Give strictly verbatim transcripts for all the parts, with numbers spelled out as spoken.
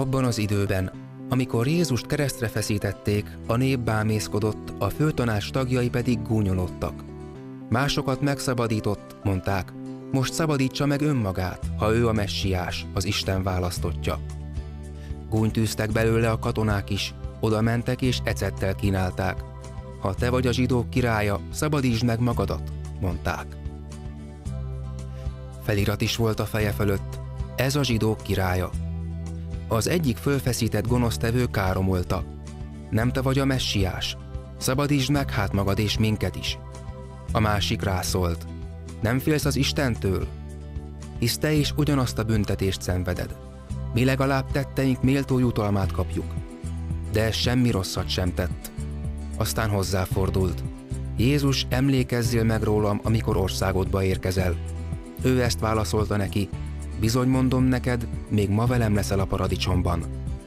Abban az időben, amikor Jézust keresztre feszítették, a nép bámészkodott, a főtanács tagjai pedig gúnyolódtak. Másokat megszabadított, mondták, most szabadítsa meg önmagát, ha ő a messiás, az Isten választottja. Gúnytűztek belőle a katonák is, oda mentek és ecettel kínálták. Ha te vagy a zsidók királya, szabadítsd meg magadat, mondták. Felirat is volt a feje fölött, ez a zsidók királya. Az egyik fölfeszített gonosztevő káromolta. Nem te vagy a messiás, szabadítsd meg hát magad és minket is. A másik rászólt. Nem félsz az Istentől? Hisz te is ugyanazt a büntetést szenveded. Mi legalább tetteink méltó jutalmát kapjuk. De ez semmi rosszat sem tett. Aztán hozzáfordult. Jézus, emlékezzél meg rólam, amikor országodba érkezel. Ő ezt válaszolta neki. Bizony mondom neked, még ma velem leszel a paradicsomban.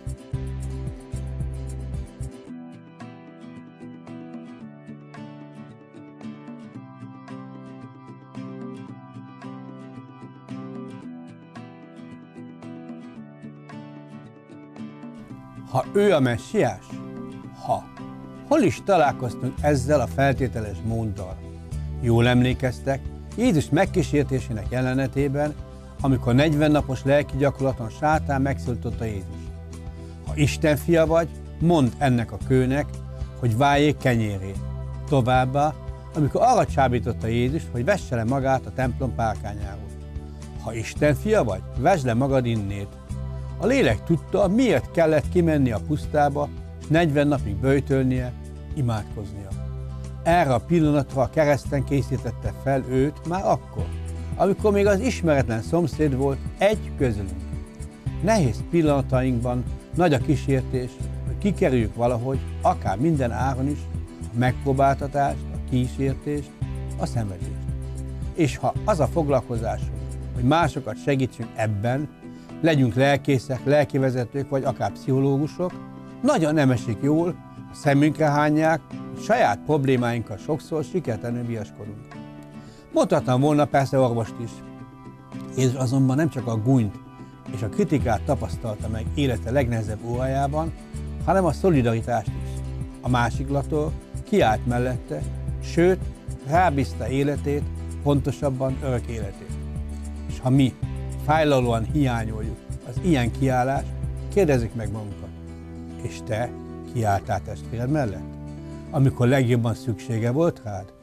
Ha ő a messiás? Ha. Hol is találkoztunk ezzel a feltételes móddal? Jól emlékeztek, Jézus megkísértésének jelenetében, amikor negyven napos lelki gyakorlaton sátán megszólította Jézus. Ha Isten fia vagy, mondd ennek a kőnek, hogy váljék kenyérré. Továbbá, amikor arra csábította Jézus, hogy vesse le magát a templom párkányáról. Ha Isten fia vagy, vesd le magad innét. A lélek tudta, miért kellett kimenni a pusztába, és negyven napig böjtölnie, imádkoznia. Erre a pillanatra a kereszten készítette fel őt már akkor, amikor még az ismeretlen szomszéd volt egy közülünk. Nehéz pillanatainkban nagy a kísértés, hogy kikerüljük valahogy, akár minden áron is, a megpróbáltatást, a kísértést, a szenvedést. És ha az a foglalkozásunk, hogy másokat segítsünk ebben, legyünk lelkészek, lelkivezetők vagy akár pszichológusok, nagyon nem esik jól, a szemünkre hányják, hogy saját problémáinkkal sokszor sikertelenül viaskodunk. Mondhatnám volna persze orvost is. Jézus azonban nem csak a gúnyt és a kritikát tapasztalta meg élete legnehezebb órájában, hanem a szolidaritást is. A másiklatól kiállt mellette, sőt, rábízta életét, pontosabban örök életét. És ha mi fájlalóan hiányoljuk az ilyen kiállást, kérdezzük meg magunkat. És te kiálltál testvéred mellett? Amikor legjobban szüksége volt rád?